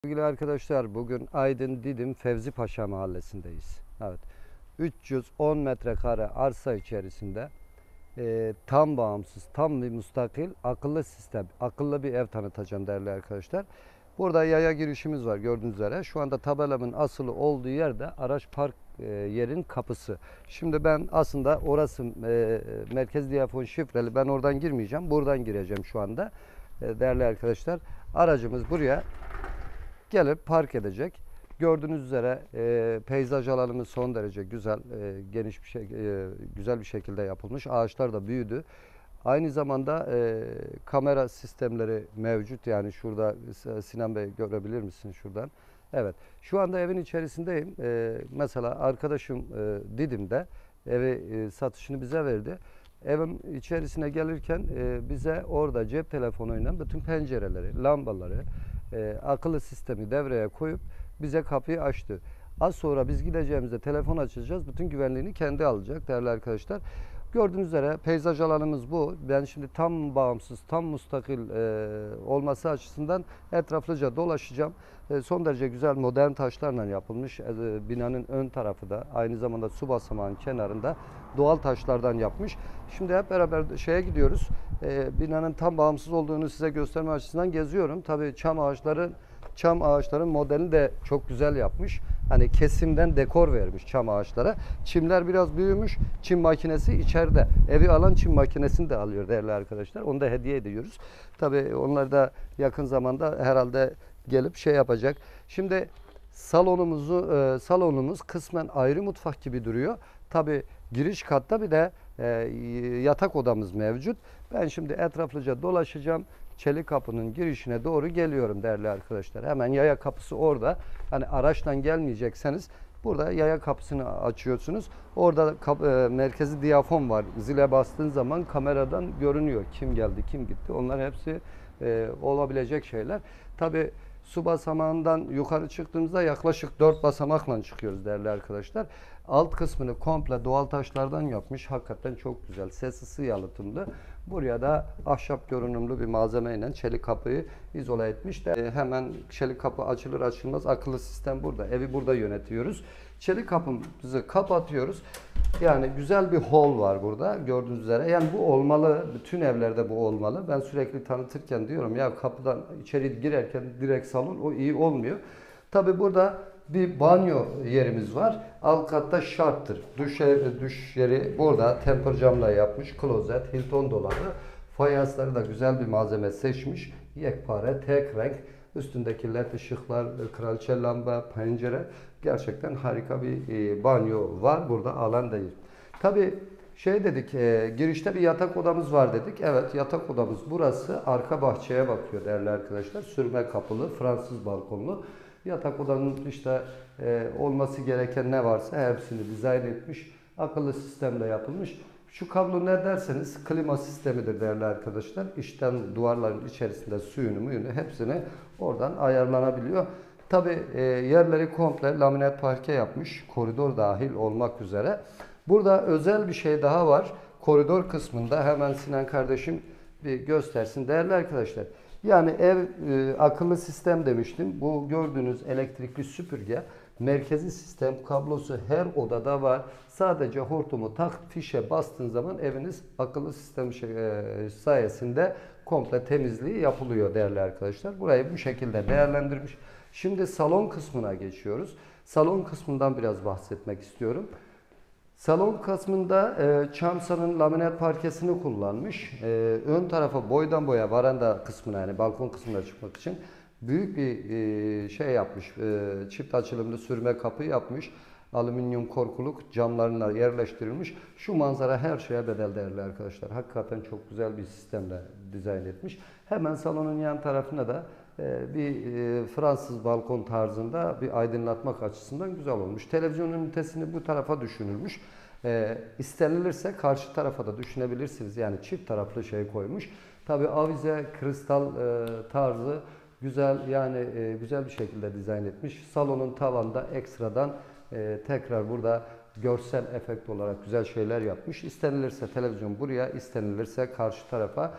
Sevgili arkadaşlar, bugün Aydın Didim Fevzi Paşa mahallesindeyiz. Evet. 310 metrekare arsa içerisinde tam bağımsız, tam bir müstakil, akıllı sistem, akıllı bir ev tanıtacağım değerli arkadaşlar. Burada yaya girişimiz var gördüğünüz üzere. Şu anda tabelamın asılı olduğu yerde araç park yerin kapısı. Şimdi ben aslında orası merkez diyafon şifreli. Ben oradan girmeyeceğim. Buradan gireceğim şu anda. Değerli arkadaşlar, aracımız buraya gelip park edecek. Gördüğünüz üzere peyzaj alanımız son derece güzel, geniş bir şey, güzel bir şekilde yapılmış. Ağaçlar da büyüdü. Aynı zamanda kamera sistemleri mevcut. Yani şurada Sinan Bey görebilir misin şuradan? Evet. Şu anda evin içerisindeyim. Mesela arkadaşım Didim'de evi satışını bize verdi. Evin içerisine gelirken bize orada cep telefonuyla bütün pencereleri, lambaları, akıllı sistemi devreye koyup bize kapıyı açtı. Az sonra biz gideceğimizde telefon açacağız. Bütün güvenliğini kendi alacak değerli arkadaşlar. Gördüğünüz üzere peyzaj alanımız bu. Ben şimdi tam bağımsız, tam müstakil olması açısından etraflıca dolaşacağım. Son derece güzel modern taşlarla yapılmış. Binanın ön tarafı da aynı zamanda su basamağının kenarında doğal taşlardan yapmış. Şimdi hep beraber şeye gidiyoruz. Binanın tam bağımsız olduğunu size gösterme açısından geziyorum. Tabii çam ağaçların modelini de çok güzel yapmış. Hani kesimden dekor vermiş çam ağaçlara. Çimler biraz büyümüş. Çim makinesi içeride. Evi alan çim makinesini de alıyor değerli arkadaşlar. Onu da hediye ediyoruz. Tabii onlar da yakın zamanda herhalde gelip şey yapacak. Şimdi salonumuz kısmen ayrı mutfak gibi duruyor. Tabii giriş katta bir de yatak odamız mevcut. Ben şimdi etraflıca dolaşacağım. Çelik kapının girişine doğru geliyorum değerli arkadaşlar. Hemen yaya kapısı orada. Hani araçla gelmeyecekseniz burada yaya kapısını açıyorsunuz. Orada merkezi diyafon var. Zile bastığın zaman kameradan görünüyor. Kim geldi, kim gitti. Onlar hepsi olabilecek şeyler. Tabii su basamağından yukarı çıktığımızda yaklaşık 4 basamakla çıkıyoruz değerli arkadaşlar. Alt kısmını komple doğal taşlardan yapmış. Hakikaten çok güzel. Ses ısı yalıtımlı. Buraya da ahşap görünümlü bir malzemeyle çelik kapıyı izole etmiş de hemen çelik kapı açılır açılmaz akıllı sistem burada. Evi burada yönetiyoruz. Çelik kapımızı kapatıyoruz. Yani güzel bir hol var burada gördüğünüz üzere. Yani bu olmalı. Bütün evlerde bu olmalı. Ben sürekli tanıtırken diyorum ya kapıdan içeri girerken direkt salon o iyi olmuyor. Tabi burada bir banyo yerimiz var. Alt katta şarttır. Duş yeri burada temper camla yapmış. Klozet, Hilton dolabı. Fayansları da güzel bir malzeme seçmiş. Yekpare, tek renk. Üstündeki led ışıklar, kraliçe lamba, pencere. Gerçekten harika bir banyo var. Burada alan değil. Tabi şey dedik, girişte bir yatak odamız var dedik. Evet, yatak odamız burası. Arka bahçeye bakıyor değerli arkadaşlar. Sürme kapılı, Fransız balkonlu. Yatak odanın işte olması gereken ne varsa hepsini dizayn etmiş. Akıllı sistemle yapılmış. Şu kablo ne derseniz klima sistemidir değerli arkadaşlar. İçten duvarların içerisinde suyunu hepsini oradan ayarlanabiliyor. Tabi yerleri komple laminat parke yapmış. Koridor dahil olmak üzere. Burada özel bir şey daha var. Koridor kısmında hemen Sinan kardeşim bir göstersin. Değerli arkadaşlar, yani ev akıllı sistem demiştim. Bu gördüğünüz elektrikli süpürge merkezi sistem kablosu her odada var. Sadece hortumu tak fişe bastığın zaman eviniz akıllı sistem sayesinde komple temizliği yapılıyor değerli arkadaşlar. Burayı bu şekilde değerlendirmiş. Şimdi salon kısmına geçiyoruz. Salon kısmından biraz bahsetmek istiyorum. Salon kısmında Çamsa'nın laminat parkesini kullanmış. Ön tarafa boydan boya varanda kısmına yani balkon kısmına çıkmak için büyük bir şey yapmış. Çift açılımlı sürme kapı yapmış. Alüminyum korkuluk camlarına yerleştirilmiş. Şu manzara her şeye bedel değerli arkadaşlar. Hakikaten çok güzel bir sistemle dizayn etmiş. Hemen salonun yan tarafına da bir Fransız balkon tarzında bir aydınlatmak açısından güzel olmuş. Televizyon ünitesini bu tarafa düşünülmüş. İstenilirse karşı tarafa da düşünebilirsiniz. Yani çift taraflı şey koymuş. Tabi avize, kristal tarzı güzel yani güzel bir şekilde dizayn etmiş. Salonun tavanda ekstradan tekrar burada görsel efekt olarak güzel şeyler yapmış. İstenilirse televizyon buraya, istenilirse karşı tarafa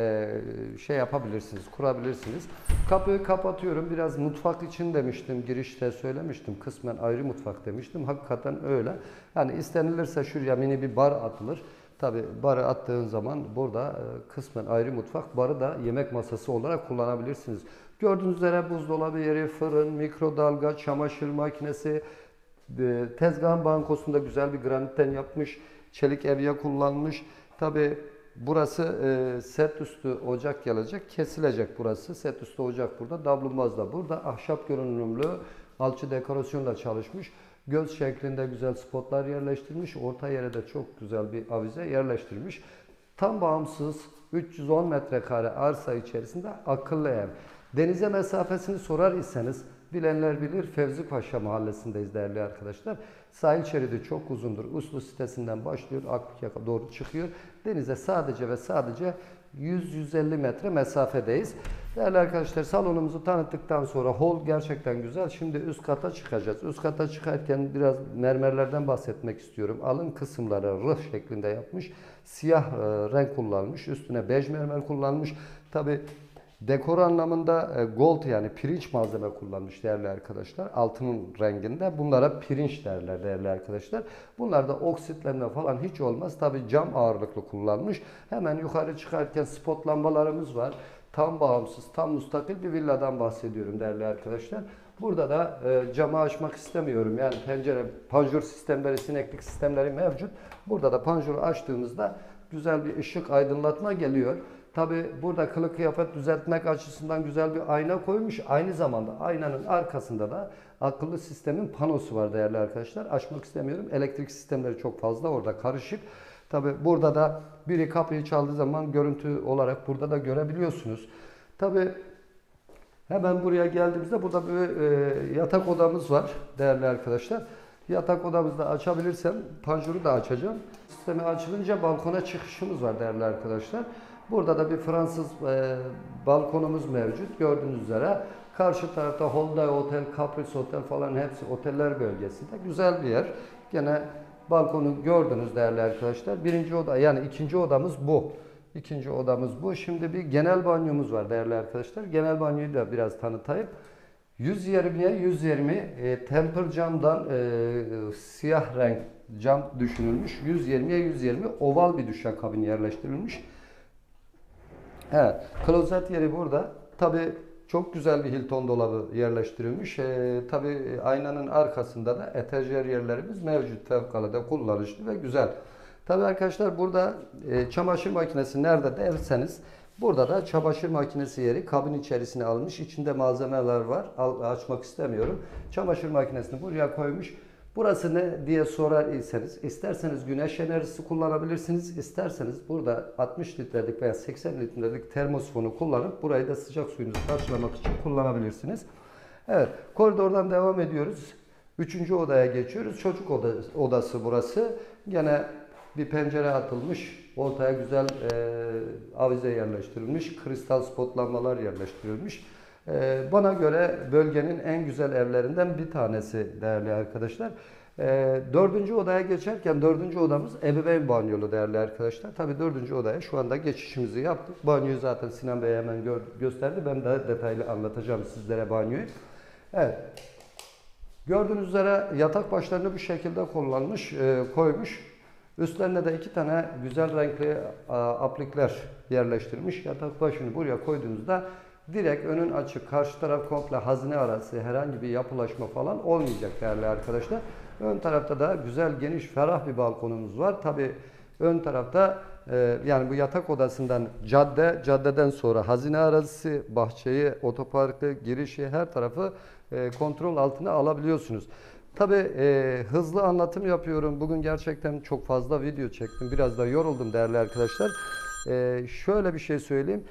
şey yapabilirsiniz, kurabilirsiniz. Kapıyı kapatıyorum. Biraz mutfak için demiştim, girişte söylemiştim. Kısmen ayrı mutfak demiştim. Hakikaten öyle. Yani istenilirse şuraya mini bir bar atılır. Tabi barı attığın zaman burada kısmen ayrı mutfak, barı da yemek masası olarak kullanabilirsiniz. Gördüğünüz üzere buzdolabı yeri, fırın, mikrodalga, çamaşır makinesi, tezgahın bankosunda güzel bir granitten yapmış, çelik evye kullanmış. Tabi burası set üstü ocak gelecek, kesilecek burası. Set üstü ocak burada, davlumbaz da burada. Ahşap görünümlü alçı dekorasyonla çalışmış. Göz şeklinde güzel spotlar yerleştirmiş. Orta yere de çok güzel bir avize yerleştirmiş. Tam bağımsız 310 metrekare arsa içerisinde akıllı ev. Denize mesafesini sorar iseniz bilenler bilir, Fevzi Paşa mahallesindeyiz değerli arkadaşlar. Sahil şeridi çok uzundur. Uslu sitesinden başlıyor, Akbük'e doğru çıkıyor. Denize sadece ve sadece 100-150 metre mesafedeyiz. Değerli arkadaşlar, salonumuzu tanıttıktan sonra hol gerçekten güzel. Şimdi üst kata çıkacağız. Üst kata çıkarken biraz mermerlerden bahsetmek istiyorum. Alın kısımları rıh şeklinde yapmış. Siyah renk kullanmış. Üstüne bej mermer kullanmış. Tabi dekor anlamında gold yani pirinç malzeme kullanmış değerli arkadaşlar. Altının renginde. Bunlara pirinç derler değerli arkadaşlar. Bunlar da oksitlenme falan hiç olmaz. Tabi cam ağırlıklı kullanmış. Hemen yukarı çıkarken spot lambalarımız var. Tam bağımsız, tam müstakil bir villadan bahsediyorum değerli arkadaşlar. Burada da camı açmak istemiyorum. Yani pencere, panjur sistemleri, sineklik sistemleri mevcut. Burada da panjuru açtığımızda güzel bir ışık aydınlatma geliyor. Tabi burada kılık kıyafet düzeltmek açısından güzel bir ayna koymuş. Aynı zamanda aynanın arkasında da akıllı sistemin panosu var değerli arkadaşlar. Açmak istemiyorum. Elektrik sistemleri çok fazla orada karışık. Tabi burada da biri kapıyı çaldığı zaman görüntü olarak burada da görebiliyorsunuz. Tabi hemen buraya geldiğimizde burada bir yatak odamız var değerli arkadaşlar. Yatak odamızda açabilirsem panjuru da açacağım. Sistemi açılınca balkona çıkışımız var değerli arkadaşlar. Burada da bir Fransız balkonumuz mevcut. Gördüğünüz üzere karşı tarafta Hyundai Otel, Caprice Otel falan hepsi oteller bölgesinde. Güzel bir yer. Gene balkonu gördünüz değerli arkadaşlar. Birinci oda yani ikinci odamız bu. İkinci odamız bu. Şimdi bir genel banyomuz var değerli arkadaşlar. Genel banyoyu da biraz tanıtayım. 120'ye 120 temper camdan siyah renk cam düşünülmüş. 120'ye 120 oval bir duşakabin yerleştirilmiş. Evet, klozet yeri burada. Tabi çok güzel bir Hilton dolabı yerleştirilmiş. Tabi aynanın arkasında da etajyer yerlerimiz mevcut. Fevkalade kullanışlı ve güzel. Tabi arkadaşlar burada çamaşır makinesi nerede derseniz burada da çamaşır makinesi yeri kabin içerisine almış. İçinde malzemeler var. Açmak istemiyorum. Çamaşır makinesini buraya koymuş. Burası ne diye sorar iseniz, isterseniz güneş enerjisi kullanabilirsiniz, isterseniz burada 60 litrelik veya 80 litrelik termosifonu kullanıp burayı da sıcak suyunuzu karşılamak için kullanabilirsiniz. Evet, koridordan devam ediyoruz. Üçüncü odaya geçiyoruz. Çocuk odası burası. Gene bir pencere atılmış, ortaya güzel avize yerleştirilmiş, kristal spot lambalar yerleştirilmiş. Bana göre bölgenin en güzel evlerinden bir tanesi değerli arkadaşlar. Dördüncü odaya geçerken dördüncü odamız ebeveyn banyolu değerli arkadaşlar. Tabii dördüncü odaya şu anda geçişimizi yaptık. Banyoyu zaten Sinan Bey hemen gösterdi. Ben daha detaylı anlatacağım sizlere banyoyu. Evet. Gördüğünüz üzere yatak başlarını bu şekilde kullanmış, koymuş. Üstlerine de iki tane güzel renkli aplikler yerleştirmiş. Yatak başını buraya koyduğunuzda direkt önün açık, karşı taraf komple hazine arası, herhangi bir yapılaşma falan olmayacak değerli arkadaşlar. Ön tarafta da güzel, geniş, ferah bir balkonumuz var. Tabi ön tarafta yani bu yatak odasından caddeden sonra hazine arazisi, bahçeyi, otoparkı, girişi her tarafı kontrol altına alabiliyorsunuz. Tabi hızlı anlatım yapıyorum. Bugün gerçekten çok fazla video çektim. Biraz da yoruldum değerli arkadaşlar. Şöyle bir şey söyleyeyim.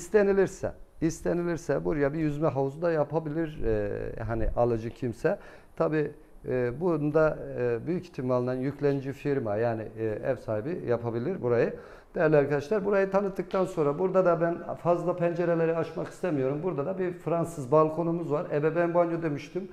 İstenilirse buraya bir yüzme havuzu da yapabilir hani alıcı kimse. Tabi bunda büyük ihtimalle yüklenici firma yani ev sahibi yapabilir burayı. Değerli arkadaşlar burayı tanıttıktan sonra burada da ben fazla pencereleri açmak istemiyorum. Burada da bir Fransız balkonumuz var. Ebeveyn banyo demiştim.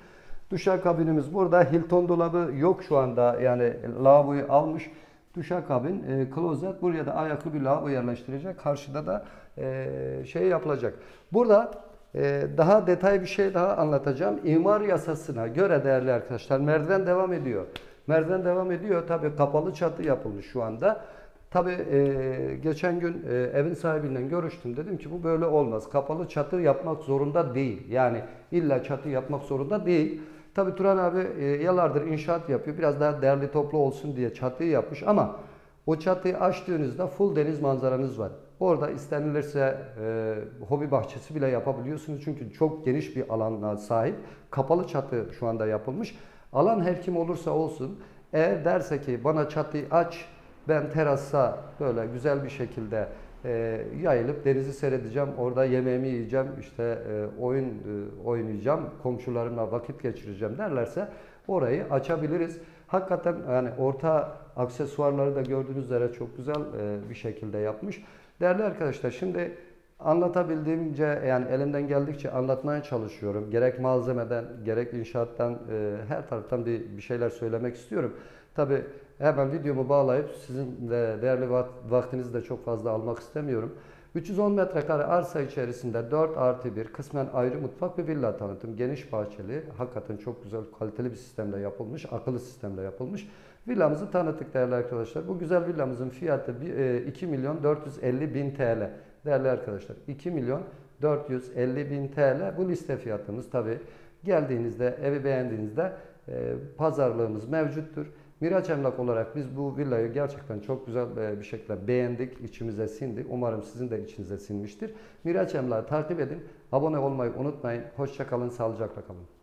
Duşakabinimiz burada. Hilton dolabı yok şu anda. Yani lavaboyu almış. Duşakabin, klozet. Buraya da ayaklı bir lavabo yerleştirecek. Karşıda da şey yapılacak. Burada daha detay bir şey daha anlatacağım. İmar yasasına göre değerli arkadaşlar merdiven devam ediyor. Merdiven devam ediyor. Tabii kapalı çatı yapılmış şu anda. Tabii geçen gün evin sahibiyle görüştüm. Dedim ki bu böyle olmaz. Kapalı çatı yapmak zorunda değil. Yani illa çatı yapmak zorunda değil. Tabii Turan abi yıllardır inşaat yapıyor. Biraz daha değerli toplu olsun diye çatıyı yapmış ama o çatıyı açtığınızda full deniz manzaranız var. Orada istenilirse hobi bahçesi bile yapabiliyorsunuz. Çünkü çok geniş bir alana sahip. Kapalı çatı şu anda yapılmış. Alan her kim olursa olsun eğer derse ki bana çatıyı aç, ben terasa böyle güzel bir şekilde yayılıp denizi seyredeceğim. Orada yemeğimi yiyeceğim, işte oyun oynayacağım, komşularımla vakit geçireceğim derlerse orayı açabiliriz. Hakikaten yani orta aksesuarları da gördüğünüz üzere çok güzel bir şekilde yapmış. Değerli arkadaşlar şimdi anlatabildiğimce yani elimden geldikçe anlatmaya çalışıyorum. Gerek malzemeden gerek inşaattan her taraftan bir şeyler söylemek istiyorum. Tabi hemen videomu bağlayıp sizin de değerli vaktinizi de çok fazla almak istemiyorum. 310 metrekare arsa içerisinde 4+1 kısmen ayrı mutfak ve villa tanıtım. Geniş bahçeli, hakikaten çok güzel, kaliteli bir sistemde yapılmış, akıllı sistemde yapılmış. Villamızı tanıttık değerli arkadaşlar. Bu güzel villamızın fiyatı 2.450.000 TL. Değerli arkadaşlar 2.450.000 TL bu liste fiyatımız. Tabi geldiğinizde, evi beğendiğinizde pazarlığımız mevcuttur. Miraç Emlak olarak biz bu villayı gerçekten çok güzel bir şekilde beğendik, içimize sindi. Umarım sizin de içinize sinmiştir. Miraç Emlak'ı takip edin, abone olmayı unutmayın. Hoşça kalın, sağlıcakla kalın.